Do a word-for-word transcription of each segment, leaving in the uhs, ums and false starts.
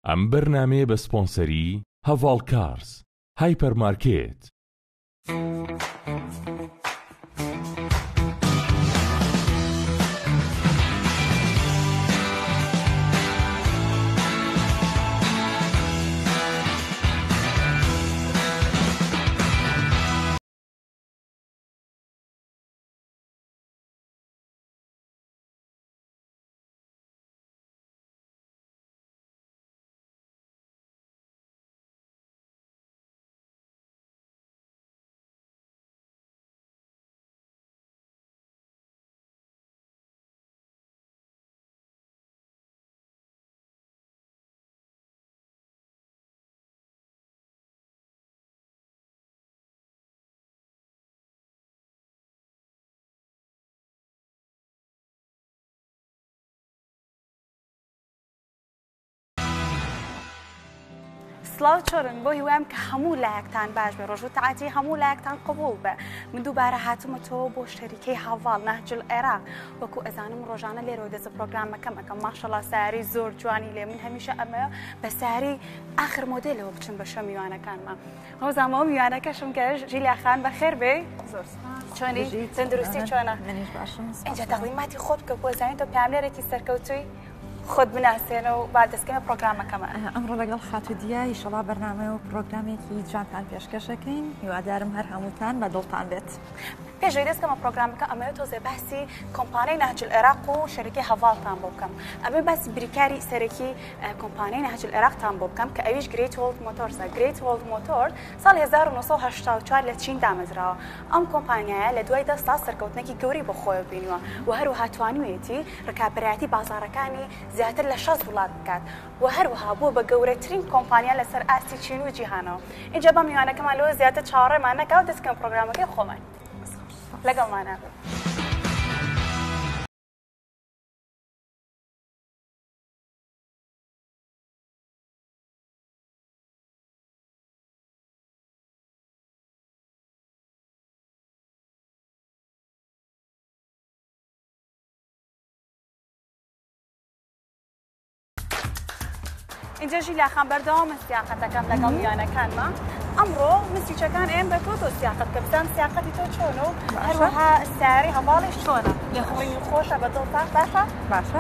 ئەم بەرنامەیە بە سپۆنسەری هەڤاڵ کارز هایپەرمارکێت. سڵاو چۆرن بۆ هیوام کە هەموو لایەکتان باش بێ، ڕۆژ و تەعاتی هەموو لایەکتان قبول بێ. من دووبارە هاتوومەتەوە بۆ شەریکەی هەڤاڵ نەهج العێراق. وەکو ئەزانم ڕۆژانە لێرەوە دەست پرۆگرامەکەم ئەەکەم، ماشەڵڵا ساری زۆر جوانی لێ. من هەمیشە ئەمە بە ساری ئاخر مۆدێلەوە بچم بە شە میوانەکانمان. ڕۆزامەوە میوانەکەشم کە ژیلا خان بەخێر بێ. زۆر چۆنی تەندروستی چۆنە؟ منیش باشم. اینجا تەقلیماتی خۆت بکە بۆ زانین تۆ پاملێرێکی سەرکەوتووی خۆت بناسێنە و با دەستکەمە پرۆگرامەکەمە. ئەمڕۆ لەگەڵ خاتو دیە ئیشەڵا بەرنامە و پرۆگرامێکی جوانتان پێشکەشەکەین، هیوادارم هەر هەمووتان بە دڵتان بێت. پێشەوەی دەستکەمە پرۆگرامەکە ئەمەوێت تۆزێ باسی کۆمپانیای نەهج العێراق و شەریکەی هەڤاڵتان بۆ بکەم. ئەمە باسی بریکاری سەرەکی کۆمپانیای نەهج العێراقتان بۆ بکەم کە ئەویش گرێت وۆڵد مۆتۆرسە. گرێت وۆڵد مۆتۆر ساڵی هەزار و نۆ سەد و هەشتا و چوار لە چین دامەزراوە. ئەم کۆمپانیایە لە دوای دە ساڵ سەرکەوتنێکی گەوری بۆ خۆی بینیوە و هەروەها توانوێتی ڕکابەرایەتی بازاڕەکانی زیاتر لە شەش وڵات بکات و هەروەها بووە بە گەورەترین کۆمپانیا لەسەر ئاستی چین و جیهانەوە. اینجا بە میوانەکەمان لەوە زیاتر چاوەڕێمان نەکاو، دەستکەم پرۆگرامەکەی خۆمان لەگەڵمانە. اینجا ژیلا خان بەردەوامە سیاقەتەکەم لەگەڵ میوانەکانمە. ئەمڕۆ مسیچەکان ئێم بە تۆ تۆ سیاقەت کە بزانم سیاقەتی تۆ چۆنە و هەروەها سیاری هەڤاڵیش چۆنە، لێخۆڕینی خۆشە بە دڵتان باشە؟ باشە.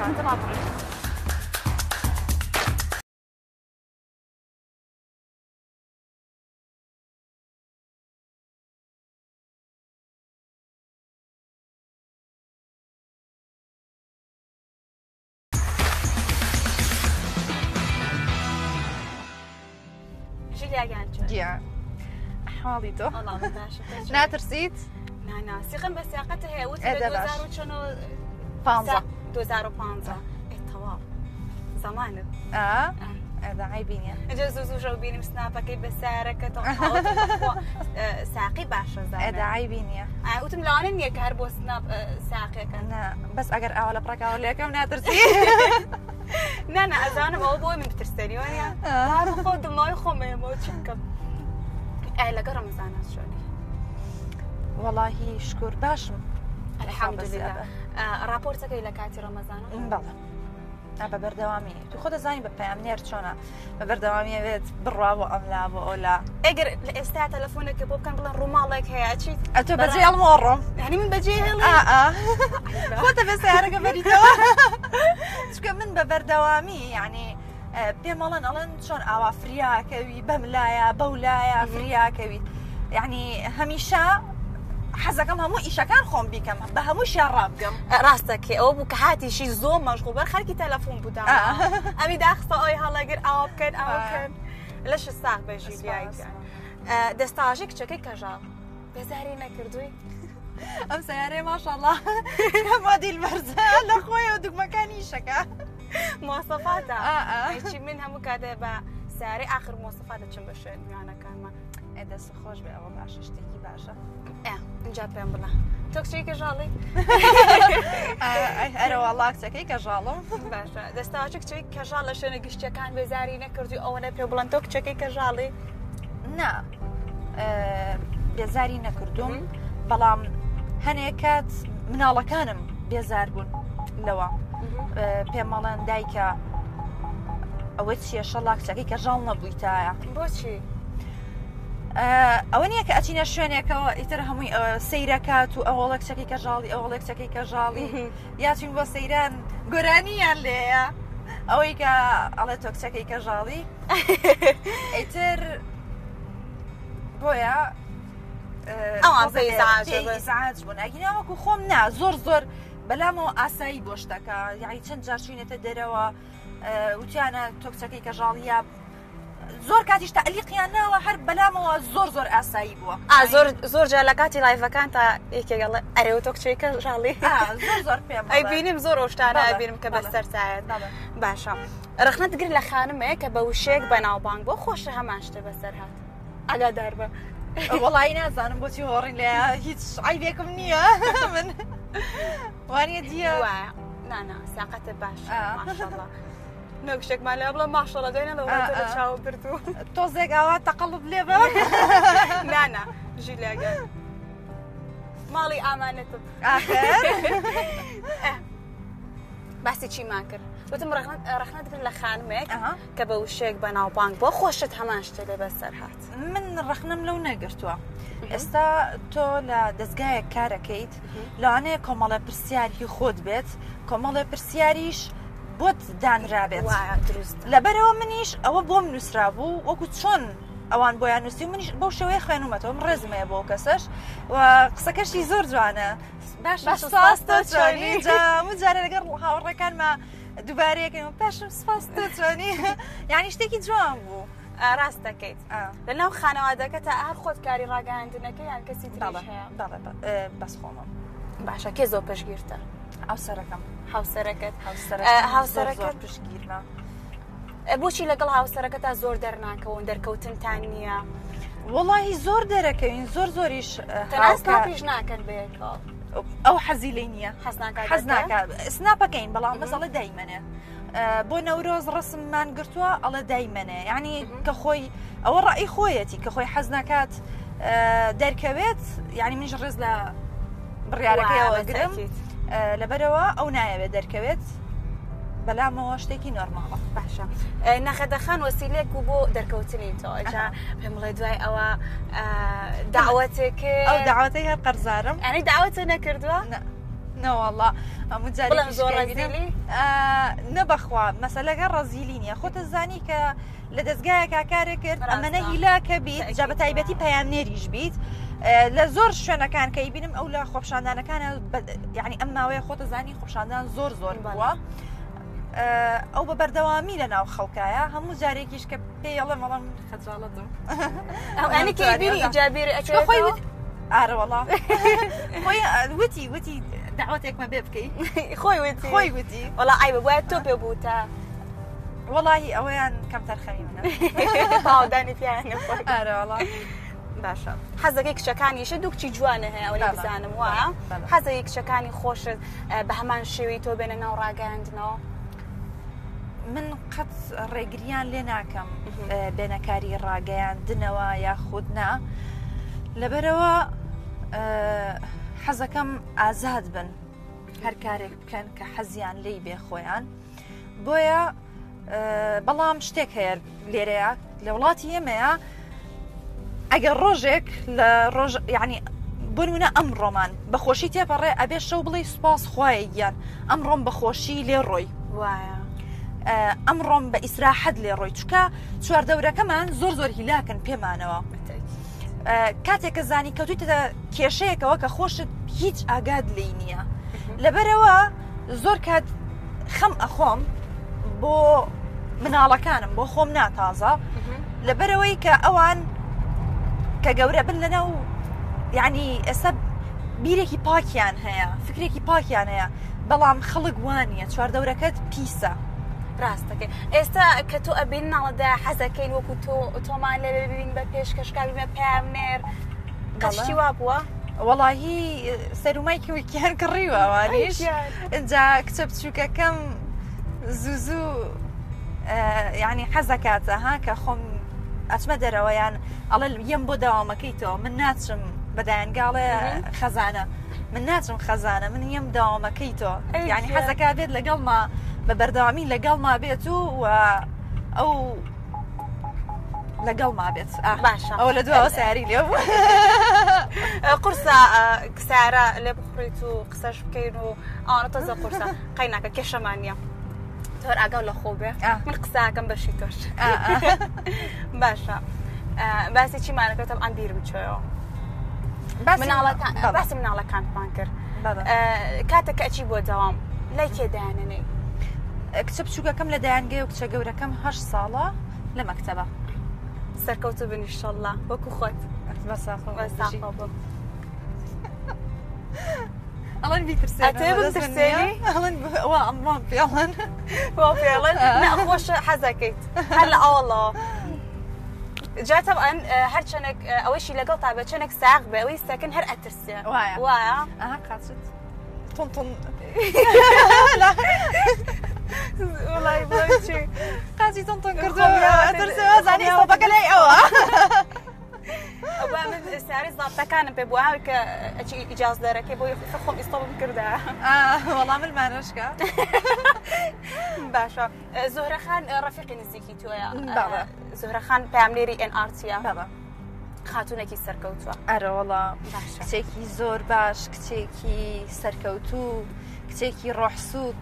گیان حاڵی تۆ ناترسیت؟ ناناسیقم بە سیاقەتە هەیە وت دو هزار و پانزە تەواو زەمانت ئەدا عیبینە. ئەجا زوو زوو ژەو بینیم سناپەکەی بە سارەکە تۆ ساقی باشە زانە. ئەدا عیبینە. وتم لەوانە نییە کە هەر بۆ سناپ ساقیەکە. بەس ئەگەر ئاوا لە پڕێکاوە لێکەم ناترسی؟ نانا ئەزانم ئەوە بۆی من بترسێنیوەیە خۆ دڵنەوەی خۆمەیەمەوە چی بکەم. ئای لەگە ڕەمەزانە چۆنی؟ وەڵاهی شکر باشم الحەمدولillah. راپۆرتەکەی لە کاتی ڕەمەزانە؟ بەڵێ بە بەردەوامی. تو خۆ دەزانی بە پەیامنێر چۆنە بە بەردەوامیەوێت بڕوا بۆ ئەملا بۆ ئەولا. ئەگەر لە ئێستا تەلەفۆنێکە بۆ بکەن بڵێن ڕووماڵێک هەیە چیت؟ ئەتۆ بەجێ هەڵمۆڕۆم. یعنی من بەجێ هێڵی؟ خۆتە بێ سیارەکە بەریتەوە. چکە من بە بەردەوامی یعنی پێم ئەڵێن ئەڵێن چۆن ئاوا فریاکەوی بەملایە بەولایە فریاکەوی، یعنی هەمیشە حەزەکەم هەموو ئیشەکان خۆم بیکەم بە هەموو شیان ڕابگەم. ڕاستەکێ ئەوە بوو کە هاتیشی زۆر مەشغوڵ بەر خەرکی تەلەفۆن بوودا ئەوی داخستە ئەوی هەڵەگر ئاوا بکەن ئەوە بکەن لەش ساق بەژی بیایکەن. دەستاژی کچەکەی کەژاڵ بێزاری نەکردووی؟ ئەم سیارەیە ماشەڵڵا مادیل بەرزە لە خۆی و دوگمەکانی ئیشەکە مۆسەفاتە. هیچی من هەموو کاتێ بە سیارەی ئاخر مۆسەفات دەچم بە شوێن میوانەکانمان. دەست خۆش بێ ئەوە باشە شتێکی باشە. اینجا پێم بڵە تۆ کچەی کەژاڵی؟ ئەرەوە وەڵا کچەکەی کەژاڵم. باشە دەستاوەچە کچەی کەژاڵ لە شوێنە گشتیەکان بێزاری نەکردووی ئەوەنە پێ بڵێن تۆ کچەکەی کەژاڵی؟ نا بێزاری نەکردوم، بەڵام هەنێک کات مناڵەکانم بێزار بوون لەوە. پێم مەڵێن دایکە ئەوە چیە شەڵا کچەکەی کە ژاڵ نەبوویتایە بۆچی؟ ئەوە نییە کە ئەچینە شوێنێکەوە ئیتر هەمووی سەیرەکات و ئەوڵە کچەکەی کە ژاڵی ئەوڵە کچەکەی کە ژاڵی یاچین بۆ سەیران گۆرانیان لێیە ئەوەی کە ئەڵێ تۆ کچەکەی کە ژاڵی ئیتر بۆیە ئەوان پێیزاج بوون ئەگینەوەکو خۆم نا زۆر زۆر بەلامەوە ئاسایی بۆ شتەکە یاعی چەند جار چوینێتە دەرەوە وتیانە تۆ کچەکەی کە ژاڵیە زۆر کاتیش تەعلیقیان ناوە هەر بەلامەوە زۆر زۆر ئاسایی بووە زۆر زۆر جار لە کاتی لایڤەکان تا یەکێگەڵێ ئەرێ تۆ کچێکە ژاڵی زۆر زۆر پێم ئەیبینیم زۆر ئەوشتانە ئەبینم کە بەسەر چایەت باشە ڕخنەت گر لە خانمەیە کە بە وشێک بەناوبانگ بۆ خۆشە هەمان شتە بەسەر هات ئاگادار بە وەڵی نازانم بۆچی هۆڕین لێ هیچ عیبێکم نییە من وانە دیە نانا ساقەتە باش ماشەڵڵا نەکشێکمان لێ بڵە ماشەڵە دوێنە لە چاو بردو تۆزێک ئاوا تەقەڵب لێ بە نانا ژیلاگە ماڵی ئامانەتم باسی چیمان کرد وتم ڕخنەت کرد لە خانمێک کە بە وشێک بەناوبانگ بۆ خۆشت هەمان شتێ لێ بەسەر هات من ڕخنم لەو نەگرتووە ئێستا تۆ لە دەستگایەک کارەکەیت لەوانەیە کۆمەڵە پرسیاری خۆت بێت کۆمەڵە پرسیاریش بۆت دانرابێت لەبەرەوە منیش ئەوە بۆم نووسرا بوو وەکو چۆن ئەوان بۆیان نووسی و منیش بەو شێوەیە خوێنومەتەوە من ڕێزمەیە بۆ کەسەش و قسەکەشی زۆر جوانە باشتۆ چۆنی جارە لەگەڵ هاوڕێکانمە دووبارەیەکەم پێشم سپاس تۆ چۆنی یعنی شتێکی جوان بوو ڕاست دەکەیت لەناو خانەوادەکە تا هەر خۆت کاری ڕاگەاندنەکە یان کەسی بەس خۆمم باشە کێ زۆر پشگیرتە هاوسەرەکەم هاوسەرەکەت هاوسەرەکەت پشگیرمە بۆچی لەگەڵ هاوسەرەکە تا زۆر دەرناکەون دەرکەوتنتان نییە وەڵاهی زۆر دەرەکەوین زۆر زۆریش پیش ناکەن بێکەوە ئەو حەزی لێ نییە حەز ناکات سناپەکەین بەڵام مەسەڵە دایمەنێ بۆ نەورۆز ڕسممان گرتووە ئەڵە دایمەنێ یعنی کە خۆی ئەوە ڕای خۆیەتی کە خۆی حەز ناکات دەرکەوێت یعنی منیش ڕێز لە بڕیارەکەیەوە گرم لەبەرەوە ئەو نایەوێت دەرکەوێت بەلامەوە شتێکی نۆرماڵە باشە نەخەدەخان وەسیلێک بوو بۆ دەرکەوتنی تۆ ئەجا پێم بڵێ دوای ئەوە داوەتێک ئەو داوەتەی هەر قەرزارم ئەنی داوەتە نەکردووە نەوەڵڵا هەموو جارێکی زۆر ڕەزیلی نەبەخوا مەسەلەکە ڕەزیلی نییە خۆتە زانی کە لە دەستگایەکە کارێک کرد ئەمەنە هیلاکە بیت جا بە تایبەتی پەیامنێریش بیت لە زۆر شوێنەکان کە ئیبینم ئەو لە خۆپشاندانەکانە یعنی ئەم ماوەیە خۆتە زانی خۆپشاندان زۆر زۆر بووە ئەو بە بەردەوامی لە ناو خەڵکایە هەموو جارێکیش کە پێڵە مەڵام خەجاڵەتم ئەنی کەبیری ئیجابیر خۆی ئارەوەڵا خۆی وتی وتی داوەتێکمە بێ بکەی خۆی وتی خۆی وتی وەڵا ئای بەبووە تۆ پێ بوو تا وەڵاهی ئەوەیان کەم تەرخەمی منە باودانی پیانە ئارەوەڵا باشە حەزەکەی کچەکانیشە دوو کچی جوانە هەیە ئەوەی بزانم وایە حەزەکەی کچەکانی خۆشت بە هەمان شێوەی تۆ بێنە ناو ڕاگەاندنەوە من قەت ڕێگریان لێ ناکەم بێنەکاری ڕاگەیاندنەوە یاخود نا لەبەرەوە حەزەکەم ئازاد بن هەر کارێک بکەن کە حەزیان لی بێ خۆیان بۆیە بەڵام شتێک هەیە لێرەیە لە وڵاتی ئێمەیە ئەگەر ڕۆژێک لە ڕۆژ یعنی بنمونە ئەم ڕۆمان بەخۆشی تێپەڕێ ئەبێ شەو بڵێ سوپاس خوایە گیان ئەم ڕۆم بەخۆشی لێ ڕۆی وایە ئەم ڕۆم بە ئیسراحەت لێ ڕۆی چکە چواردەورەکەمان زۆر زۆر هیلاکن پێمانەوە کاتێککە زانی کەوتویتە کێشەیەکەوە کە خۆشت هیچ ئاگاد لی نییە لەبەرەوە زۆر کات خەم ئەخۆم بۆ مناڵەکانم بۆ خۆم ناتازە لەبەرەوەی کە ئەوان کە گەورە بن لەناو یعنی ئێستا بیرێکی پاکیان هەیە فکرێکی پاکیان هەیە بەڵام خەڵک وانە چواردەورەکەت پیسە ڕاستەکە ئێستا کە تۆ ئەبین ناڵەدا حەزەکەین وەکو تۆ تۆمان لێ ببین بە پێشکەشکاویمە پامنێر قەشتی وا بووە وەڵاهی سەرومایکی ویکیان کڕیوە ئەوانیش اینجا کچە بچووکەکەم زوو زوو یعنی حەزەکاتە ها کە خۆم ئەچمە دەرەوەیان ئەڵێ یەم بۆ داوامەکەی تۆ من ناچم بەدایانگاڵێ خەزانە من ناچم خەزانە من یەم داوامەکەی تۆ یعنی حەزەکە بێت لەگەڵ ما بە بەردەوامی لەگەڵ ما بێت و ئەو لەگەڵ ما بێت باشە ئەو لە دووەوە سیاری لێ قورسە کسارە لێ بخڕیت و قسەش بکەین و ئەوانە تەزە قورسە قەی ناکە کێشەمان نییە تۆر ئاگەڵ لە خۆ بێ من قساکەم بەشی تۆش باشە باسی چیمانەکەوتم ئەم بیر بچۆیەوە باسی مناڵەکانتمان کرد کاتێک کە ئەچی بۆ دەوام لای کێ دایانێنەی کچە بچووکەکەم لە دایانگەی و کچە گەورەکەم هەشت ساڵە لە مەکتەبە سەرکەوتو بن ئینشەڵڵا وەکو خۆت بەساخۆ بم ئەڵەن بیترسێنی ئەڵەن ئەوە ئەمڕۆم پێڵەن بۆ پێڵەن نەخۆشە حەزەکەیت هەر لە ئەوڵەوە جاتە ئەن هەر چەنێک ئەوەشی لەگەڵ تا بە چەنێک ساغ بێ ئەوەی سەکن هەر ئەترسێ وایە وایە ئەها قاچت تۆن تۆن وڵای بڵای چی قاچی تۆن تۆن کردووە ئەترسێوە زانی ئەوە بەگە لای ئەوە ئەو من سیاری زابطەکانم پێ بووە کە ئەچی ئیجاز دەرەکەی بۆی خۆم ئیستۆڵم کردە وەڵام ملمانەشکە باشە زۆهرەخان ڕەفیقی نزیکی تۆیە زۆهرەخان پاملێری ئێن ئارتیە خاتونێکی سەرکەوتووە ئەرە وەڵا کچێکی زۆر باش کچێکی سەرکەوتوو کچێکی ڕۆحسووک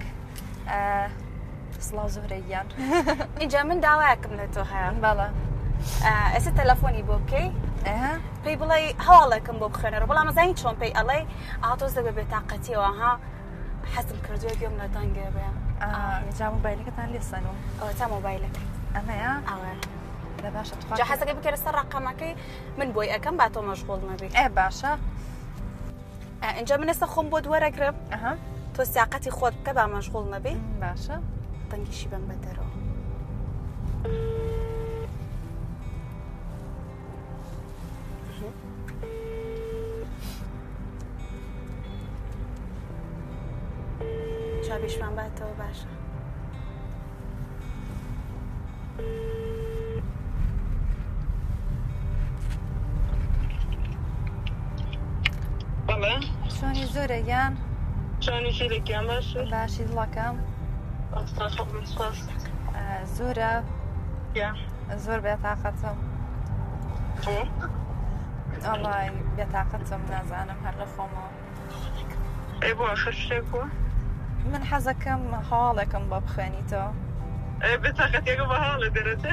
سڵاو زۆرەیان اینجا من داوایەکەم لە تۆ هەیە بەڵە ئێستا تەلەفۆنی بۆ بکەی پێی بڵێ هەواڵێکم بۆ بخێنەرە بەڵام مەزانی چۆن پێی ئەڵێ ئاتۆز دەبێ بێتاقەتیەوە ها حەزم کردووە گوێم لە دەنگێ بێ جا مۆبایلەکەتان لێسەن و ئەوە تا مۆبایلەکەت ئەمەیە ئەوە لە باشە جا حەزەکەی بکەرە سەر ڕقەمەکەی من بۆی ئەەکەم با تۆ مەشغوڵ نەبی ئێ باشە اینجا من ئێستا خۆم بۆ دووەرەگرم تۆ سیاقەتی خۆت بکە با مەشغوڵ نەبی باشە دەنگیشی بم بەدەرەوە چاویشمان باتەوە باشە بەڵێ چۆنی زۆرە یان چۆنی شیرێکیان باشە باشی دڵەکەم زۆرە زۆر بێتاقەتم ئەڵای بێتاقەتم نازانم هەر لە خۆمەوە ئەی بۆ ئەخر شتێک بووە من حەزەکەم هەواڵێکم بۆ بخوێنیتەوە بێتاقەتێکە بە هەواڵە دەرێتێ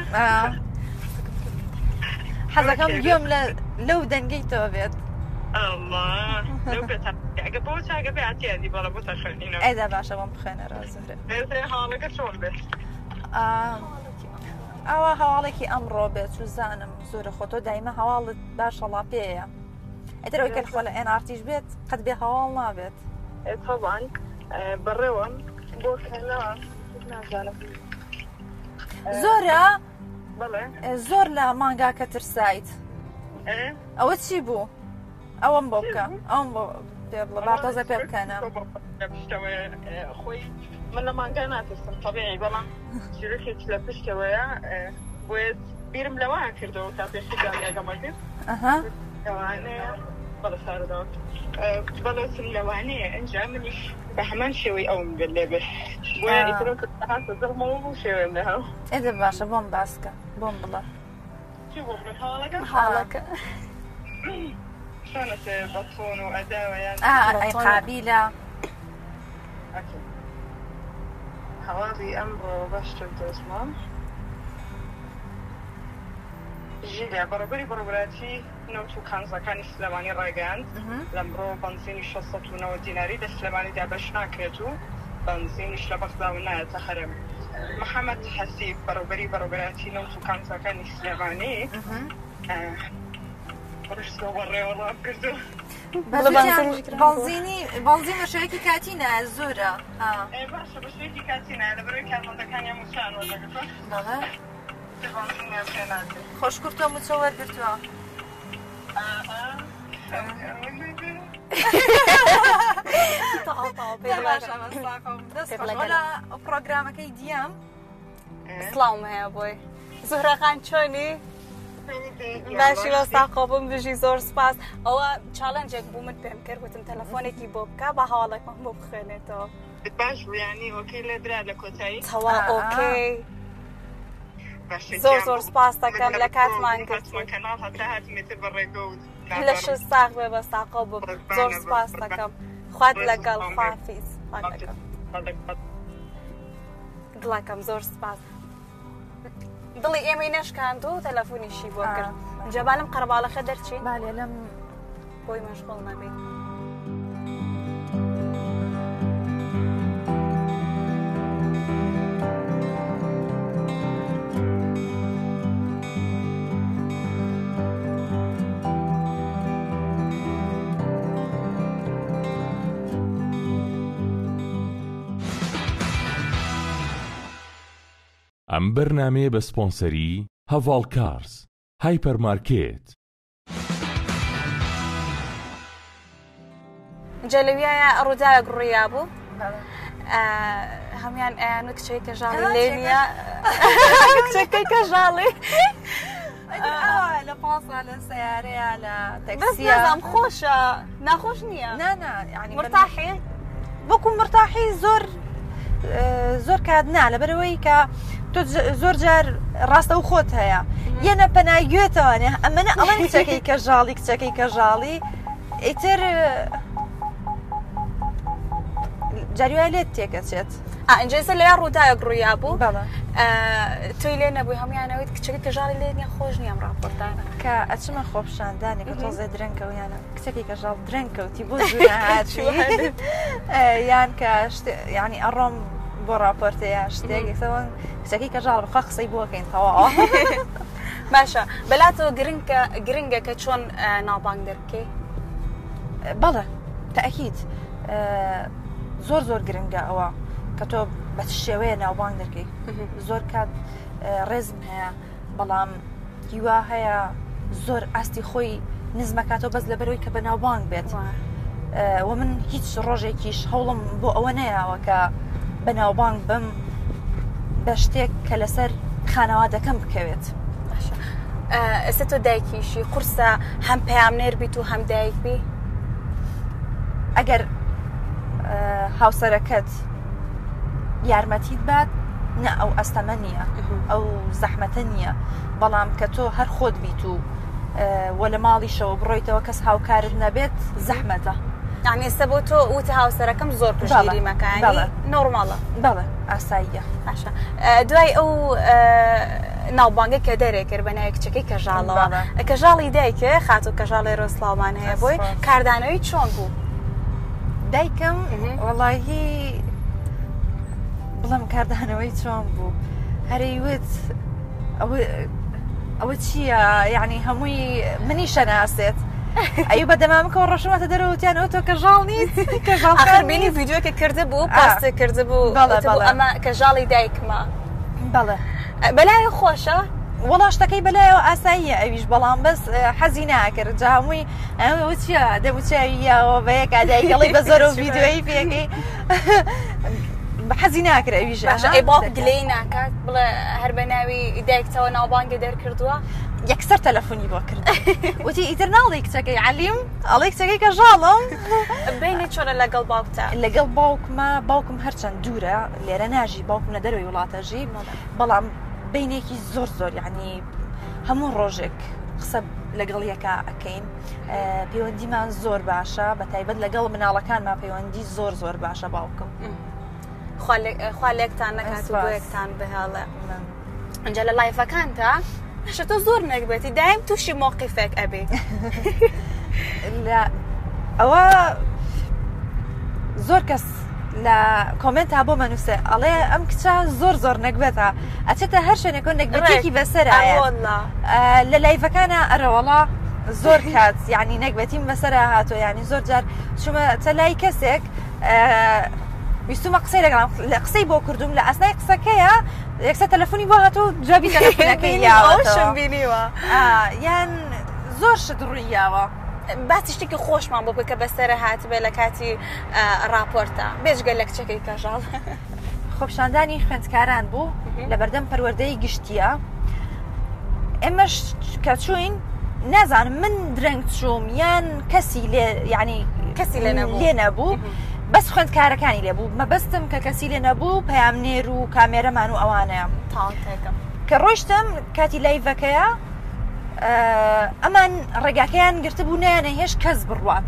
حەزەکەم گوێم لەو دەنگەیتەوە بێت ئەگە بۆ چاگە بێ ئاتیادی بەڵە بۆ تەخێنینەوە ئەیدا باشە بۆم بخوێنەرە زۆرە هەواڵەکە چۆن بێت ئەوە هەواڵێکی ئەمڕۆ بێت و زانم زۆرە خۆتۆ دایمە هەواڵت باشەڵا پێەیە ئەتەرەوەی کە خۆ لە ئێن ئارتیش بێت قەت بێ هەواڵ نابێت طبعاً بەڕێوەم بۆ کەنەوە نازانم زۆرە بەڵێ زۆر لە مانگاکە ترسایت ئەوە چی بوو؟ ئەوەم بۆ بکە ئەوم بۆ پێ بڵە با تۆزە پێ بکەنە خۆی من لە مانگا ناترسم طبیعی بەڵام چیرەکێک لە پشتەوەیە بۆیە بیرم لەوان کردەوە تا پێشی گامیاگەمە کرد لەوانەیە بەڵە ساردەوە بەڵێتم لەوانەیە ئەنجا منیش بە هەمان شێوەی ئەوم بێت لێ بێت بۆیە ئیترۆ کردهاتە زەڵمەوە بوو شێوەم لەهەو ئێدە باشە بۆم باسکە بۆم بڵە چی بۆ بڵێ هاڵەکە حاڵەکە شۆنەتێ بەتۆن و ئەداوەیان ئەی قابیلە هەواڵی ئەمڕۆ باشتر دۆزمام ژیلیا بەڕێبەری بەڕێبەتی نەوت و کانزەکانی سلێمانی ڕێگەاند لەمڕۆ بەنزینی شەسەد و نەوە دیناری دە سلێمانیدا بەش ناکرێت و بەنزینیش لە بەغدا و نایەتە هەرم محەممەد حەسیب بەڕێبەری بەڕێبەتی نەوت و کانزەکانی سلێمانی ڕشتۆ بەڕێوەڵام کردو بەنزینی بەنزین بەشەیەکی کاتینە زۆرە باشە بەشێکی کاتینە لە بەرەوەی کارمەندەکانیان موچان وەدەگرتوە بەڵێ خۆش کورتۆ موچە وەرگرتووە پرۆگرامەکەی دیام سڵاوم هەیە بۆی زۆرەخان چۆنی؟ باشی وەستاقۆ بم بژی زۆر سپاس ئەوە چاڵەنجێک بوو من پێم کرد وتم تەلەفۆنێکی بۆ بکە بە هەواڵێکمان بۆ بخوێنێتەوە باش بوو یانی ئۆکەی لێ درا لە کۆتایی تەوا ئۆکەی زۆر زۆر سپاس دەکەم لە کاتمان گرتووە کەناڵ هەتا هاتمێتر بەڕێگە و لە ش ساغ بێ بە ساقە بوو زۆر سپاس دەکەم خوات لەگەڵ خوافیز دڵەکەم زۆر سپاس دڵی ئێمەی نەشکاند و تەلەفۆنیشی بۆ کرد جەبا لەم قەرەباڵەخە دەرچین بالێ لەم بۆی مەشغوڵ نەبێت ئەم بەرنامەیە بە سپۆنسەری هەڤاڵ کارز هایپەرمارکێت. جەلەویایە ڕووداوێک ڕوویا بوو هەمان ئەیان و کچەی کەژاڵی لێ نییە کچەکەی کەژاڵی لە پاسا لە سیارەیە لە تەکسیام خۆشە ناخۆش نییە ینی مرتاحی وەکو مرتاحی زۆر زۆر کات نا لەبەرەوەی کە تۆ زۆر جار ڕاستە و خۆت هەیە یەنە پەناگوێتەوانێ ئەمەنە ئەڵەن کچەکەی کەژاڵی کچەکەی کەژاڵی ئیتر جاریوای لێت تێکەچێت ئەنجێسە لە ڕووداوێک ڕوویا بوو توی لێ نەبووی هەمویانەوەیت کچەکەی کەژاڵی لێ نیە خۆش نییەم ڕاپۆرتانە کە ئەچمە خۆپشاندانێک کە تۆزێ درەنگکە یانە کچەکەی کەژاڵ درەنگکەوتی بۆ هاتی یان کە ینی ئەڕۆم بۆ راپۆرتەیە شتێکەوە کچەکەی کەژاڵ بخوا قسەی بۆکەین تەواو باشە بەلاتەوە گرنگە کە چۆن ناوبانگ دەرکەی بەڵێ تەئەکید زۆر زۆر گرنگە ئەوە کە تۆ بە شێوەیە ناوبانگ دەکەی زۆر کات ڕێزم هەیە بەڵام هیوا هەیە زۆر ئاستی خۆی نزمەکاتەوە بەس لەبەرەوەی کە بە ناوبانگ بێت و من هیچ ڕۆژێکیش هەوڵم بۆ ئەوە نەیەوە کە بە ناوبانگ بم بە شتێک کە لەسەر خانەوادەکەم بکەوێت ئێستا تۆ دایکیشی قورسە هەم پەیامنێر بیت و هەم دایک بی ئەگەر هاوسەرەکەت یارمەتیت بات نە ئەو ئەستەمە نییە ئەو زەحمەتە نییە بەڵام کە تۆ هەر خۆت بیت و وە لە ماڵیشەوە بڕۆیتەوە کەس هاوکارت نەبێت زەحمەتە یعنی ئێستا بۆ تۆ وتە هاوسەرەکەم زۆر پشگیری مەکانی نۆرماڵە بەڵێ ئاساییە باشە دوای ئەو ناوبانگە کە دەرێ کرد بە ناوی کچەکەی کەژاڵەوە کەژاڵی دایکە خات و کەژاڵی ڕۆسڵاومان هەیە بۆی کاردانەوەی چۆن بوو دایکم وەڵاهی بڵم کاردانەوەی چۆن بوو هەرەیوت ئەوە چییە یعنی هەمووی منی شەناسێت ئەی بەدەمامکەەوە ڕۆژمەتە دەرەوتیان ئەو تۆ کەژاڵ نیت کەژاڵبینی ڤیددیۆکە کرده بوو پاستە کرده بوو ئەمە کەژاڵی دایکمە بەڵێ بەلای خۆشە وەڵاشتەکەی بەلایەوە ئاساییە ئەویش بەڵام بەس حەزی ناکرد جامووی ئەوە چیە دەموچاویەوە بە یەک ئادایگەڵی بە زۆر و ڤیددیۆی پێەکەی بە حەزی ناکرد ئەویش ئەی باوک دلەی ناکات بڵێ هەر بە ناوی دایکتەوە ناوبانگە دەرکردووە یەکسەر تەلەفۆنی بۆ کرد وتی ئیتر ناڵی کچەکەی عەلیم ئەڵێ کچەکەی کەژاڵم بینی چۆنە لەگەڵ باوکتە لەگەڵ باوکمە باوکم هەرچەند دوورە لێرە ناژی باوکم لە دەروی وڵاتەژی بەڵام بینێکی زۆر زۆر یعنی هەموو ڕۆژێک قسە لەگەڵ یەکە ئەەکەین پەیوەندیمان زۆر باشە بە تایبەت لەگەڵ مناڵەکانمان پەیوەندی زۆر زۆر باشە باوکم خوا لێکتان نەکات و بۆ یەکتان بهێڵێ ئەنجا لە لایڤەکانتە هەشە تۆ زۆر نەکبێتی دایم تووشی مۆقیفێک ئەبێ ئەوە زۆر کەس لە کۆمنتا بۆ مەنووسێ ئەڵێ ئەم کچە زۆر زۆر نەکبێتە ئەچێتە هەر شوێنێک نەکبێتێکی بەسەرایە لە لایڤەکانە ئەرەوەڵا زۆر کات یعنی نەکبێتیم بەسەر هاتۆ ینی زۆر جار چوومە لای کەسێک ویستمە قسەی لەگەڵام لە قسەی بۆ کردوم لە ئەسنای قسەکەیە یەکسەر تەلەفۆنی بۆ هاتۆ جوابی تەلەفۆنەکەی یاوەشم بینیوە یان زۆر شت ڕوویاوە باسی شتێکی خۆشمان بۆ بکە بەسەرە هاتبێ لە کاتی راپۆرتە بێژگە لە کچەکەی کەژاڵ خۆپشاندانی خوێندکاران بوو لە بەردەم پەروەردەی گشتیە ئێمەش کە چوین نازانم من درەنگ چووم یان کەسی لێ یعنی کەسی لێ نەبوو بەس خوێندکارەکانی لێبوو مەبەستم کە کەسی لێ نەبوو پەیامنێر و کامێرەمان و ئەوانەیە کە ڕۆیشتم کاتی لایڤەکەیە ئەمان ڕێگاکەیان گرتبوو نیانە هێش کەس بڕوات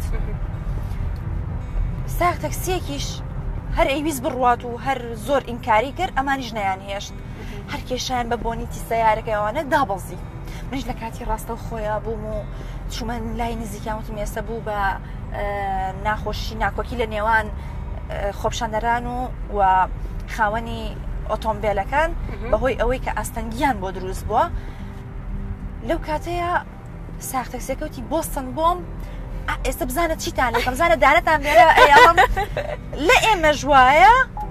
ساق تەکسیەکیش هەر ئەیویست بڕوات و هەر زۆر ئینکاری کرد ئەمانیش نەیان هێشت هەر کێشیان بە بۆنیتی سەیارەکەیەوانە دابەزی منیش لە کاتی ڕاستە و خۆیان بووم و چوومە لای نزیکیان وتم ئێستا بوو بە ناخۆشی ناکۆکی لە نێوان خۆپشاندەران و و خاوەنی ئۆتۆمبیلەکان بەهۆی ئەوەی کە ئاستەنگیان بۆ دروست بووە لەو کاتەیە ساق تەکسیەکەوتی بۆستن بۆم ئێستا بزانە چیتان لێکم بزانە دانەتان بێرە ئەیڵم لە ئێمە ژوایە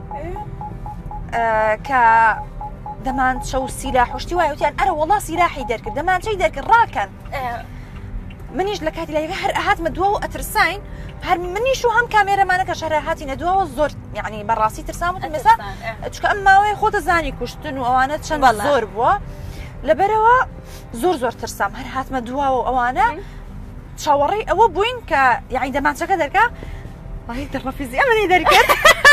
کە دەمان چە و سیلا حشتی وایە وتیان ئەرە وەڵا سیلاحی دەرکرد دەمان چی دەرکرد ڕاکەن منیش لە کاتی لایەکە هەر ئەهاتمە دووە و ئەترساین هەر منیش و هەم کامێرەمانە کە شەرە هاتینە دووەوە زۆر یعنی بەڕاستی ترسام وتم ئێستا چکە ئەم ماوەیە خۆتە زانی کوشتن و ئەوانە چەند زۆر بووە لەبەرەوە زۆر زۆر ترسام هەر هاتمە دووە و ئەوانە چاوەڕێی ئەوە بووین کە یعنی دەمانچەکە دەرکا وای دەڕەفیزی ئەمەی دەرکرد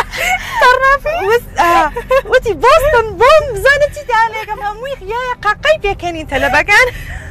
وتی بۆستن بۆم بزانە چیتان لێکم هەمووی خیایە قاقای پێکەنین تەلەبەکان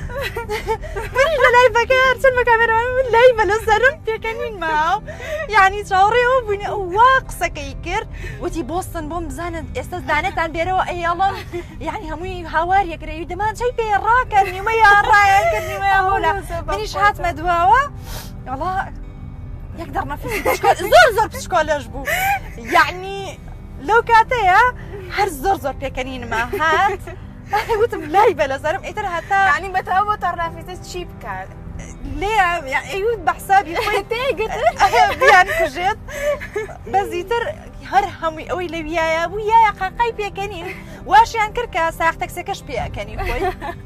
منیش لە لایڤەکە هەرچەند بە کامێرەوان من لایڤە لە سەرم پێکەنین ماوە یعنی چاوەڕێەوە بووینە ئەو وا قسەکەی کرد وتی بۆستن بۆم بزانن ئێستا دانێتان بێرەوە ئەیڵم یعنی هەمووی هاواریەکرێوی دەمان چەی پێ ڕاکەن نیمە یان ڕایان کرد نیمە هەولا منیش هاتمە دواوە وەڵا یەک دەڕنەفیسی زۆر زۆر پشکۆلەش بوو یعنی لەو کاتەیە هەر زۆر زۆر پێکەنینمە هات وتم لای بە لەسەرم ئیتر هەتا ینی بەتەوە بۆ تەڕنافیزە چی بکات لێ ئەیوت بە حسابی خۆی تێگرت بیان کوژێت بەزیتر هەر هەمووی ئەوەی لە ویایە بوو یایە قاقای پێکەنین واشیان کرد کە ساق تەکسیەکەش پێکەنی خۆی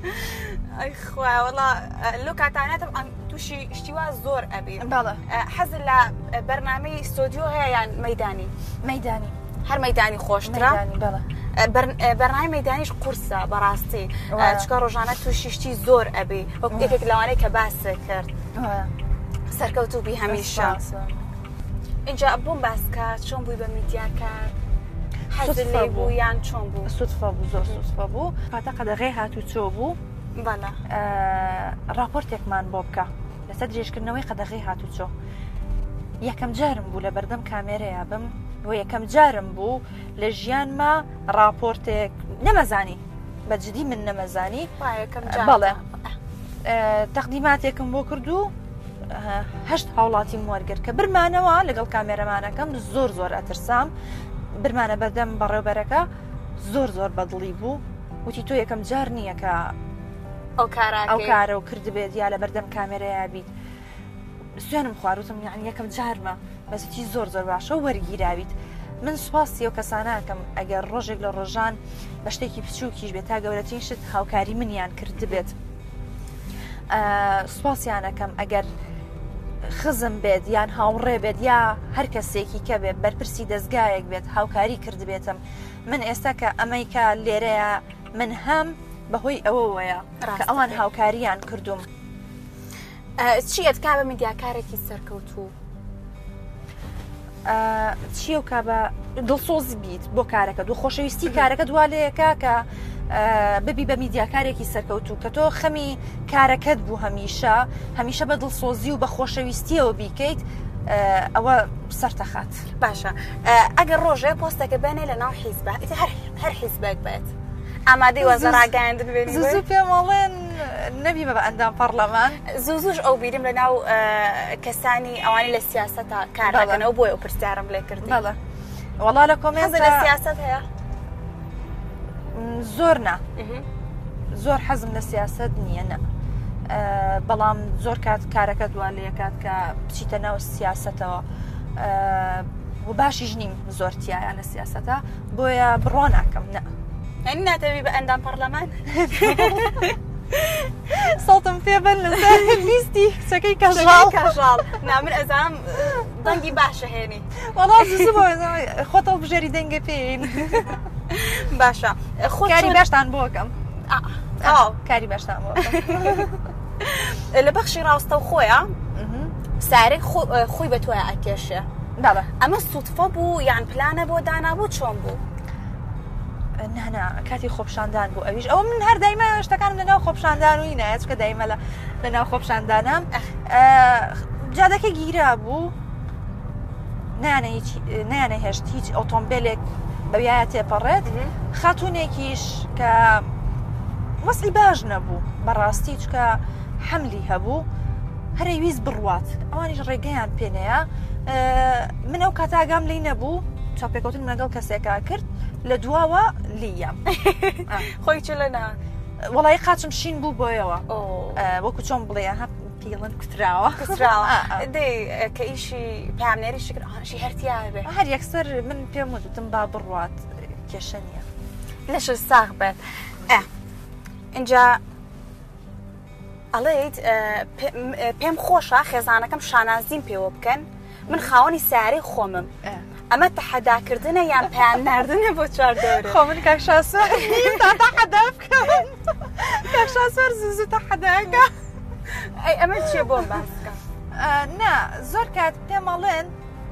ئەیخوا وەڵا لەو کاتانەتم تووشی شتیوا زۆر ئەبی بەڵێ حەزر لە بەرنامەی ئستۆدیۆ هەیە یان مەیدانی مەیدانی هەر مەیدانی خۆشترا بەڵێ بەرنامەی مەیدانیش قورسە بەڕاستی چکە ڕۆژانە تووشی شتی زۆر ئەبی وەک یەکێک لەوانەیە کە باسە کرد سەرکەوتوبی هەمیشە اینجا بۆم باسکە چۆن بووی بە میدیاکار حەزر لێ بوو یان چۆن بوو سوتفە بوو زۆر سوتفە بوو کاتە قەدەغێ هاتوو چۆ بوو بەڵێ راپۆرتێکمان بۆ بکە لەسەر درێژکردنەوەی قەدەغێ هاتوو چۆ یەکەم جارم بوو لە بەردەم کامێرەیە بم و یەکەم جارم بوو لە ژیانمە راپۆرتێک نەمەزانی بەجددی من نەمەزانی بەڵێ تەقدیماتێکم بۆ کردو هەشت هاوڵاتی وەرگرت کە برمانەوە لەگەڵ کامێرەمانەکەم زۆر زۆر ئەترسام برمانە بەردەم بەڕێوبەرەکە زۆر زۆر بەدڵی بوو وتی تۆ یەکەم جار نییە کە ئەو کارە و کردبێت یا لە بەردەم کامێرەیە بیت سوێنم خواروتم یعنی یەکەم جارمە بەزیتی زۆر زۆر باشە و وەرگیراویت من سوپاسی ئەو کەسانەکەم ئەگەر ڕۆژێک لە ڕۆژان بە شتێکی بچووکیش بێت تا گەورەترین شت هاوکاری منیان کردبێت سوپاسیانەکەم ئەگەر خزم بێت یان هاوڕێ بێت یا هەر کەسێکی کە بێت بەرپرسی دەستگایەک بێت هاوکاری کردبێتم من ئێستا کە ئەمەیکە لێرەیە من هەم بەهۆی ئەوە وەیە کە ئەوان هاوکاریان کردوم چیت کا بە میدیاکارێکی سەرکەوتوو چی و کا بە دڵسۆزی بیت بۆ کارەکە دو خۆشەویستی کارەکە دوالەیەکە کە ببی بە میدیاکارێکی سەرکەوتوو کە تۆ خەمی کارەکەت بوو هەمیشە هەمیشە بە دڵسۆزی و بە خۆشەویستیەوە بیکەیت ئەوە سەرتەخات باشە ئەگەر ڕۆژێ پۆستەکە بێنێ لە ناو حیزب هەر حیزبێک بێت ئامادەی وەزەڕاگەاندن بێنی زوو پێمەڵێن نەبی بە ئەندام پەرلەمان زوو زوش ئەو بیرم لە ناو کەسانی ئەوانی لە سیاسەتە کارەکەنەوە بۆی ئەو پرسیارم لێ کردی بەڵێ وەڵا لە کۆمێنت لە سیاست هەیە زۆر نا زۆر حەزم لە سیاست نییە نە بەڵام زۆر کات کارەکە دوالەیە کات کە بچیتە ناو سیاسەتەوە و باشیش نیم زۆرتیایە لە سیاسەتە بۆیە بڕۆ ناکەم نە ئەنی ناتەوی بە ئەندام پەرلەمان سەڵتم پێبن لەسەر لیستی کچەکەی کەژاڵ کەژاڵ نامن ئەزانم دەنگی باشە هێنی وەڵام زوو بۆ خۆتەڵ بژێری دەنگە پێین باشە کاری باشتان بۆکەم کاری باشتان بۆ لە بەخشی ڕاستە و خۆیە سارێک خۆی بە تۆیە ئەکێشێ ئەمە سوتفە بوو یان پلانە بۆ دانابوو چۆن بوو نهنا کاتی خۆپشاندان بوو ئەویش ئەو من هەر دایمە شتەکانم لەناو خۆپشاندان و هینایە چکە دایمە لە لەناو خۆپشاندانم جادەکە گیرا بوو نانە هێشت هیچ ئۆتۆمبیلێک بەویایە تێپەڕێت خاتونێکیش کە وەسعی باش نەبوو بەڕاستی چکە حەملی هەبوو هەرەی ویست بڕوات ئەوانیش ڕێگەیان پێنەیە من ئەو کاتاگام لی نەبوو چاپێکوتن لەگەڵ کەسێکا کرد لە دواوە لیام خۆی چ لەنا وڵی قاچم شین بوو بۆیەوە وەکو چۆن بڵێ هە پیڵن کوتراوە کوتراوە دێ کە ئیشی پامنێری شکر ئاشی هەرتیا بێ هەر یەکسەر من پێم وتم با بڕوات کێشە نییە لەش ساغ بێت ئە اینجا ئەڵێیت پێم خۆشە خێزانەکەم شانازیم پێوە بکەن من خاوەنی سیارەی خۆمم ئەمە تەحەداکردنە یان پێیان ناردنە بۆ چواردەورە خۆ من کاک شاسوەر تا تەحەدا بکەم کاک شاسوەر زوو تەحەداکە ئەی ئەمە چیە بۆم باس بکەم نا زۆر کات پێم ئەڵێن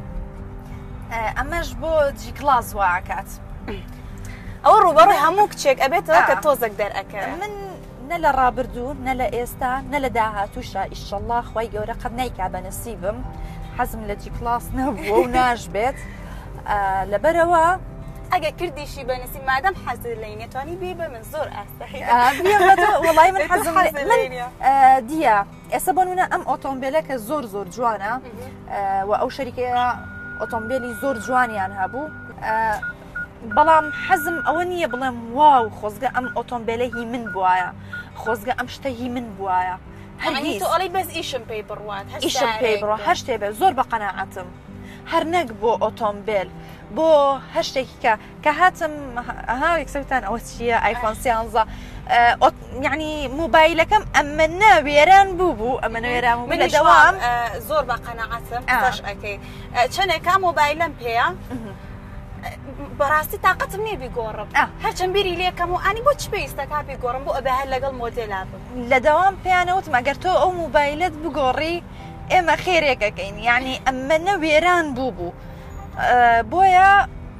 ئەمەش بۆ جی کلاس واکات ئەو ڕوبەڕووی هەموو کچێک ئەبێتەوە کە تۆزێک دەرئەکە من نە لە ڕابردوو نە لە ئێستا نە لە داهاتووشە ئیشەڵڵا خوای گەورە قەت نایکا بە نەسیبم حەزم لە جی کلاس نەبووە و ناشبێت لەبەرەوە ئەگە کردیشی بەنسی مادەم حەزر لەی نێتوانی بێ بە من زۆر ئاسایی وڵی من حەزم دیە ئێستا بۆنونە ئەم ئۆتۆمبیلە کە زۆر زۆر جوانە و ئەو شەریکەیە ئۆتۆمبیلی زۆر جوانیان هەبوو بەڵام حەزم ئەوە نییە بڵێم واو خۆزگە ئەم ئۆتۆمبیلە هی من بواە خۆزگە ئەم شتە هی من بواە هەڵی بەس ئیشم پێی بڕوات ئیشم پێی بڕۆ هەر شتێ بێ زۆر بە قەناعەتم هەر نەک بۆ ئۆتۆمبیل بۆ هەر شتێکی کە کە هاتم ئەها یەکسەوتان ئەوە چییە ئایفۆن سیانزە یعنی موبایلەکەم ئەمەنە وێران بوو بوو ئەمەنە وێران بوو لە دەوام زۆر بە قەناعەتم باش ئەەکەی چەندێکا موبایلەم پێەیە بەڕاستی تااقەتم نییە بیگۆڕم هەرچەند بیری لێکەم و ئانی بۆ چ پێویستە کا بیگۆڕم بۆ ئەبێ هەر لەگەڵ مۆدێلا بم لە دەوام پێیانەوتم ئەگەر تۆ ئەو موبایلت بگۆڕی ئێمە خێرێکەکەین یعنی ئەمەنە وێران بوو بوو بۆیە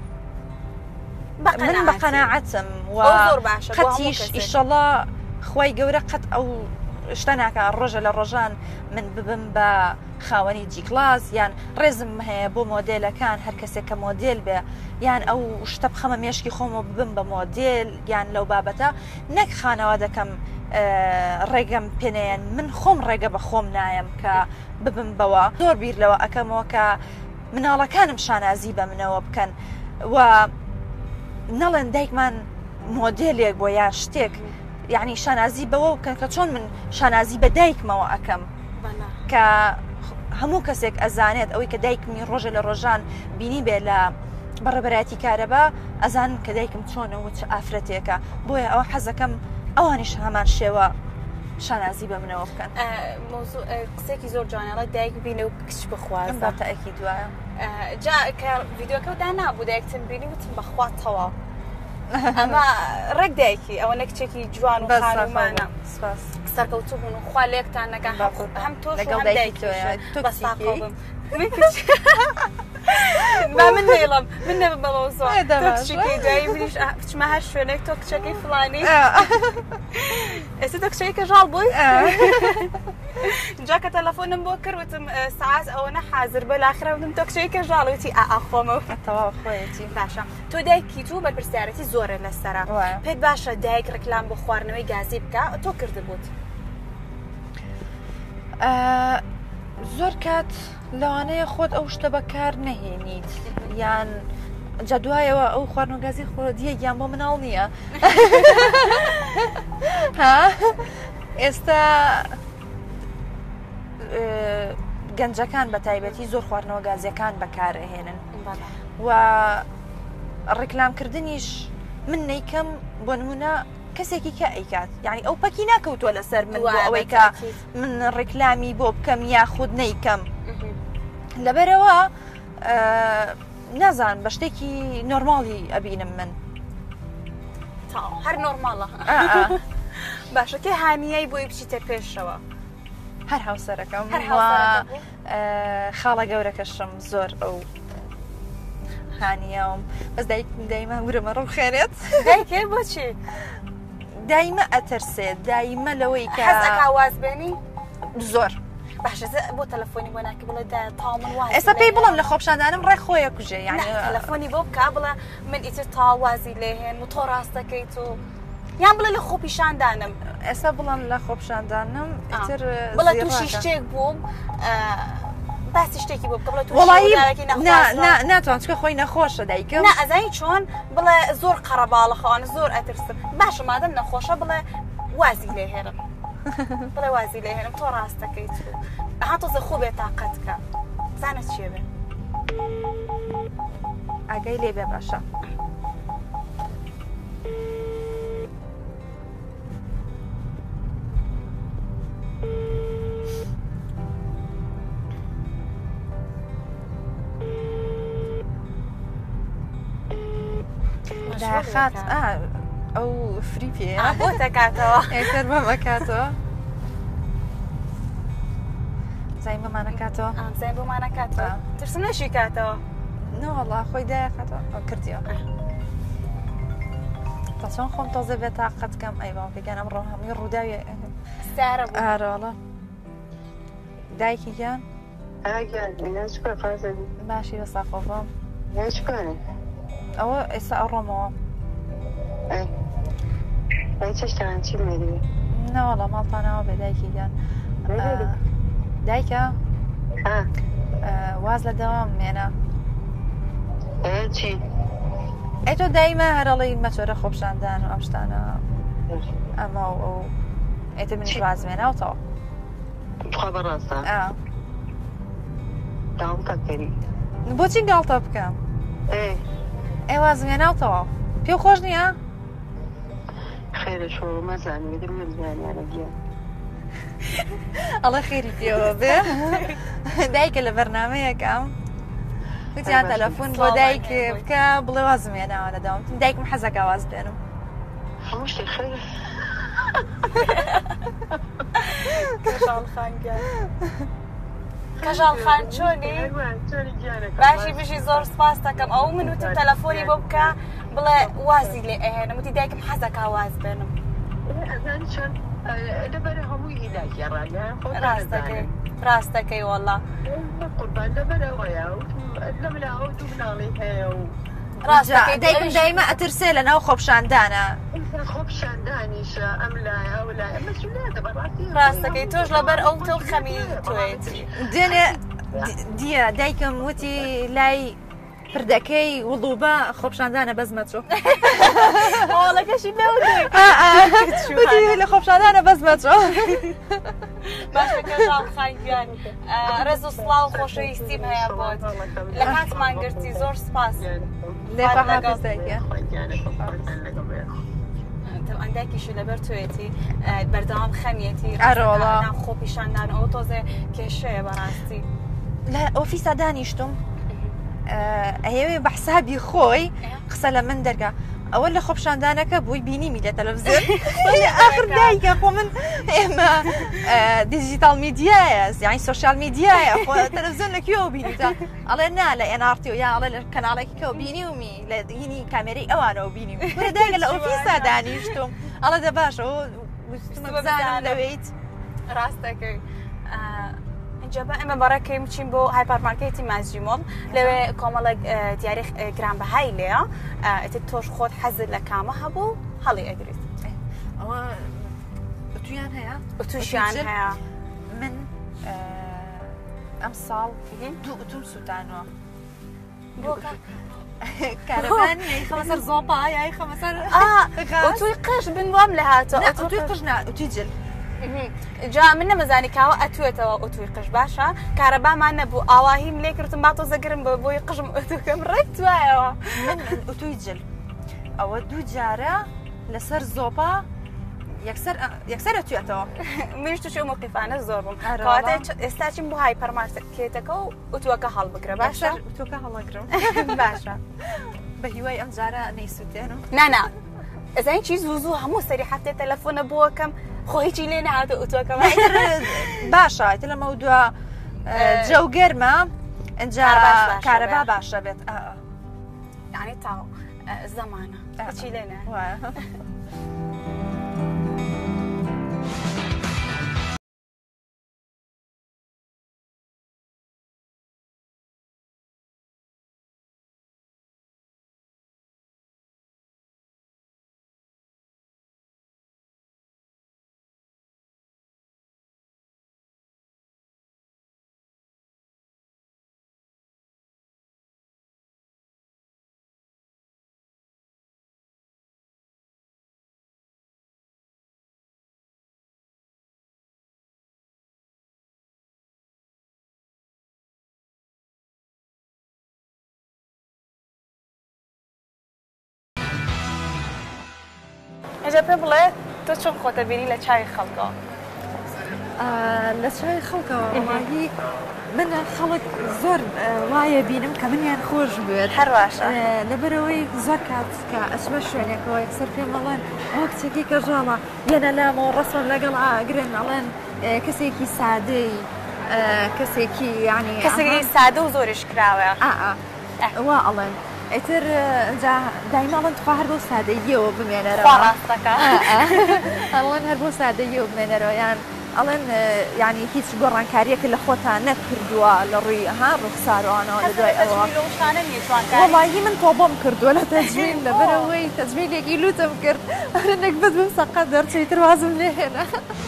من بە قەناعەتم و قەتیش ئیشەڵڵا خوای گەورە قەت ئەو شتە ناکە ڕۆژە لە ڕۆژان من ببم بە خاوەنی جی کلاس یان ڕێزم هەیە بۆ مۆدێلەکان هەر کەسێک کە مۆدێل بێ یان ئەو شتە بخەمە مێشکی خۆمەوە ببم بە مۆدێل یان لەو بابەتە نەک خانەوە دەکەم ڕێگەم پێنێن من خۆم ڕێگە بە خۆم نایم کە ببم بەوە زۆر بیر لەوە ئەەکەمەوە کە مناڵەکانم شانازی بە منەوە بکەن و نەڵێن دایکمان مۆدێلێک بۆ یان شتێک یعنی شانازی بەوە بکەن کە چۆن من شانازی بە دایکمەوە ئەەکەم کە هەموو کەسێک ئەزانێت ئەوەی کە دایکمی ڕۆژە لە ڕۆژان بینی بێ لە بەڕێبەتی کارەبە ئەزان کە دایکم چۆنەوە چ ئافرەتێکە بۆیە ئەوە حەزەکەم ئەوانیش هەمان شێوە شانازی بە منەوە بکەن قسێکی زۆر جوانەڵە دایک بینە و کچ بخوازە تەئەکی دوایە جا کە ڤیددیۆکەوتدا نابوو دایکتم بینی وتم بەخوا تەواو ئەمە ڕێک دایکی ئەوە نە کچێکی جوان و خانومانە سەرکەوتوو بوون و خوا لێکتان نەکە هەم تۆ لەگەڵ دایکی بەساقەڵم با من نێڵم من نەبم بەڵەوە زۆر کچێکی دوایی منیش بچمە هەر شوێنێک تۆ کچەکەی فڵانی ئێستا تۆ کچەکە ژاڵ بووی جا کە تەلەفۆنم بۆ کردوتم ساعات ئەوە نە حازر بە لاخرە وتم تۆ کچەکە ژاڵوتی ئا خۆمەوە تەواو خۆیەتی باشە تۆ دایکی تو بەرپرسیارەتی زۆرە لەسەرە پێت باشە دایک ڕکلام بۆ خواردنەوەی گازی بکە تۆ کردبووت زۆر کات لەوانەیە خۆت ئەو شتە بەکار نەهێنیت یان جادوایەوە ئەو خواردنەوەگازی خۆردیە گیان بۆ مناڵ نییە ئێستا گەنجەکان بە تایبەتی زۆر خواردنەوە گازیەکان بەکارهێنن و ڕێکلامکردنیش من نیکەم بۆ نمونە کەسێکی کە ئەیکات یعنی ئەو پەکی ناکەوتووە لەسەر من بۆ ئەوەی کە من ڕێکلامی بۆ بکەم یاخود نیکەم لەبەرەوە نازان بە شتێکی نۆرماڵی ئەبینم من هەر نۆرماڵە باشەکەی هانیای بۆی بچیتە پێشەوە هەر هاوسەرەکەم خاڵە گەورەکەشم زۆر ئەو هانیەوم بەس دایک دایمە ورەمە ڕوو خێنێت دایکێ بۆچی دایمە ئەتەرسێت دایمە لەوەی کە حەز ئەکا واز بێنی زۆر باشە بۆ تەلەفۆنی بۆ ناکە بڵێ دا تاو من واز ئێستا پێی بڵم لە خۆپشاندانم ڕێ خۆیە کوژێ نه یعنی تەلەفۆنی بۆ بکە بڵێ من ئیتر تاو وازی لێ هێن و تۆ ڕاست دەکەیت و یان بڵێ لە خۆپیشاندانم ئێستا بڵم لە خۆپشاندانم ئیتر بڵێ تووشی شتێک بووم باسی شتێکی بۆ بکە بڵێ وڵایی ناتوان چکە خۆی نەخۆشە دایکم نه ئەزایی چۆن بڵێ زۆر قەرەباڵەخەوانە زۆر ئەترسم باشە مادەم نەخۆشە بڵێ وازی لێ هێرم بڵێ وازی لێ هێنم تۆ ڕاست دەکەیت ئەها تۆزە خۆ بێ تااقەتکە زانە چێ بێ ئاگەی لێ بێ باشە داخات ئەو فری پێ بۆ دەکاتەوە ئێتر بەمەکاتەوە زای بمانەکاتەوە زای بۆمانەکاتەوە ترسم نەشی کاتەوە نەوەڵا خۆی دایەکاتەوە کردیەوە تا چۆن خۆم تازە بێت تااقەتکەم ئەیوان پێگەن ئەم ڕۆ هەمووی ڕووداوی سارە ئارۆڵە دایکی گیان باشی بە ساخۆڤم ئەوە ئێستا ئەو ڕۆمەوە چشتان چی میری؟ نەوەڵە ماڵپانەوە بێ دایکی گیان دایکە واز لە دەوام مێنە چی؟ ئەی تۆ دایمە هەرەڵی مەچۆرە خۆپشاندان و ئەم شتانە ئەمە ئەو ئێتر منیش وازمێناوتەوە بخوا بەڕاستە داوام تەکەری بۆچی گاڵتە بکەم ئێ وازمێناوتەوە پێ خۆش نییە؟ خێرە شۆ مەزانانی دەم نەمزانیانە گیە ئەڵە خێری پێوە بێ دایکە لە بەرنامەیەکەم وتیان تەلەفۆن بۆ دایک بکە بڵێ وازمێناوە لەداوم دایکم حەزەکە واز بێنم هەموو شتێک خێر کەژاڵ خان چۆنی باشی بژی زۆر سپاس دەکەم ئەو من وتم تەلەفۆنی بۆ بکە بڵێ وازی لێ ئەهێنم وتی دایکم حەزەکە واز بێنم لەبەرە هەمووی هیلاکی ڕاگەیان ڕاستەکەی ڕاستەکەی وەڵا قوربان لەبەرەوەیە لەم لا ئەو دوو مناڵی هەیە و ڕاستەکەی دایکم دایمە ئەترسێ لەناو خۆپشاندانە خۆپشاندانیشە ئەم لایە ئەو لایە مەسئولێتە بەڕاستی ڕاستەکەی تۆش لەبەر ئەو تۆ خەمی تۆیەتی دێنێ دیە دایکم وتی لای پردەکەی وڵوبە خۆپشاندانە بەزمە چۆ ئەوڵەکەشی لەو لە خۆپشاندانە بەزمە چۆ باشەکە ژاڵ خانگیان ڕێز و سڵاو خۆشەویستیم هەیە بۆت لە کاتمان گرتی زۆر سپاس ئەنداکیشی لەبەر توێتی بەردەوام خەمیەتی ناو خۆپیشاندان ئەو تۆزێ کێشەیە بەڕاستی لە ئۆفیسا دانیشتم ئەوێ بە حسابی خۆی قسە لە من دەرگا ئەوە لە خۆپشاندانەکە بووی بینیمی لە تەلەڤیزیۆن ئاخر دایکە خۆ من ئێمە دیجیتال میدیایە یانی سۆشیال میدیایە خۆ تەلەڤیزیۆن لەکوێوە بینیتە ئەڵێ نا لە ئێن ئار تی و یا ئەڵێ لە کەناڵێکی کەوە بینیومی لە هینی کامێرەی ئەوانەوە بینیم وەرە دایکە لە ئۆفیسا دانیشتم ئەڵێ دە باشە بزانم لەوەیت ڕاستەکەی جەبە ئێمە بەڕێکەی بچین بۆ هایپەرمارکێتی مازیمۆڵ لەوێ کۆمەڵێک دیاری گرانبەهای لێە ئەتر تۆش خۆت حەزت لە کامە هەبوو هەڵی ئەگریت ئەوە ئۆتویان هەیە ئۆتوشیان هەیە من ئەم ساڵ دوو ئۆتوم سووتانەوە کارەبانی خەمە سەر زۆپا یای خەمە سەر ئۆتوی قش بن وام لە هاتەوە ئۆتوی قژ نا ئۆتوی جل جا من نەمەزانی کاوە ئەتوێتەوە ئۆتوی قش باشە کارەبامان نەبوو ئاواهیم لێ کردم با تۆزە گرم بە بۆی قژم ئۆتوکەم ڕێک توایەوە من ئۆتوی جل ئەوە دوو جارە لەسەر زۆپا یەکسەر ئەتوێتەوە منیش تووشی موقیفانە زۆر بووم کەواتە ئێستا چیم بۆ هایپەرمارکێتەکە و ئۆتوەکە هەڵبگرە باشە ئۆتوەکە هەڵەگرم باشە بە هیوای ئەم جارە نەیسووتێنم نانا ئەزانی چی زوو زوو هەموو سەری هەفتێ تەلەفۆنە بووەکەم خۆ هیچی لێ نهاتە ئۆتوەکەم باشە ئێتر لەمە دووە جەوگەرمە ئەنجا کارەبا باشە بێت يعني تا زمانه هيك لنا اجا پێ بڵێ تۆ چۆن خۆتە بینی لە چای خەڵکەوە؟ لە چای خەڵکەوە وڵاهی من خەڵک زۆر وایە بینم کە منیان خۆش بێت هەر باشە لەبەرەوەی زۆر کات کە ئەچمە شوێنێکەوە یەکسەر پێم بەڵێن ئەوە کچێکی کە ژاڵە یەنە لامەوە ڕەسمم لەگەڵ ئاگرن ئەڵێن کەسێکی سادەی کەسێکی یعنی کەسێکی سادە و زۆریش کراوە وا ئەڵێن ئیتر دایماڵن تخوا هەر بۆ سادەییەوە بمێنەرەوە ڕاستەکە ئەڵێن هەر بۆ سادەییەوە بمێنەرەوە یان ئەڵێن ینی هیچ گۆڕانکاریەکە لە خۆتان نەکردووە لە ڕووی ها ڕوخسارانەوە لە دوای ئەوە وڵی من تۆ بۆم کردووە لە تەجوین لەبەرەوەی تەجویلێکی لوتم کرد نەک بەت بم سەقەت دەرچەی تروازم لێ هێنا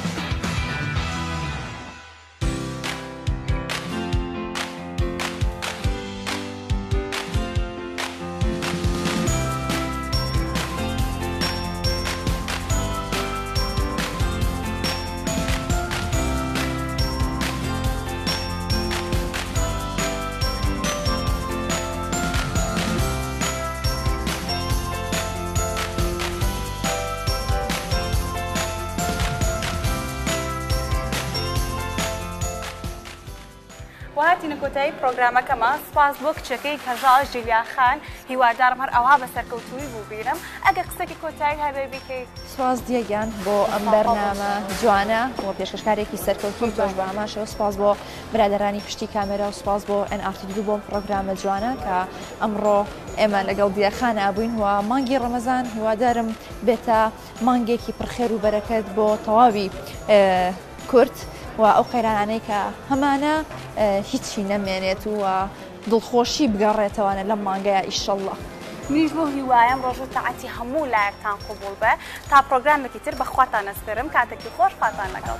وهاتینە کۆتایی پرۆگرامەکەمە سپاس بۆ کچەکەی کەژاڵ ژیلیا خان هیوادارم هەر ئەوها بەسەرکەوتووی بوو بیرم ئەگە قسەی کۆتایی هەبێ بیکەیت سپاس دیێگیان بۆ ئەم بەرنامە جوانە بۆ پێشکەشکارێکی سەرکەوتوی تۆش بە ئاماشەوە سپاس بۆ برادرانی پشتی کامێرا و سپاس بۆ ئەن ئارتی دوو بۆم پرۆگرامە جوانە کە ئەمڕۆ ئێمە لەگەڵ دیەخانە ئابووین و مانگی ڕەمەزان هیوادارم بێتە مانگێکی پرخێر و بەرەکەت بۆ تەواوی کورد و ئەو قەیرانانەی کە هەمانە هیچی نەمێنێت و دڵخۆشی بگەڕێتەوانە لەم مانگەیە ئیشەڵڵا منیش بۆ هیوایم ڕۆژ و تەعاتی هەموو لایەکتان قبول بە تا پرۆگرامێکی تر بەخواتان ئەسپێرم کاتێکی خۆش خاتان لەگەڵ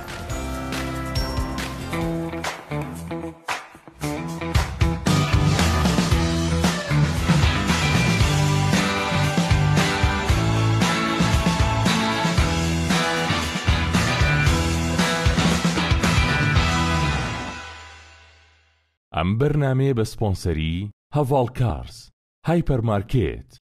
ئەم بەرنامەیە بە سپۆنسەری هەڤاڵ کارز هایپەرمارکێت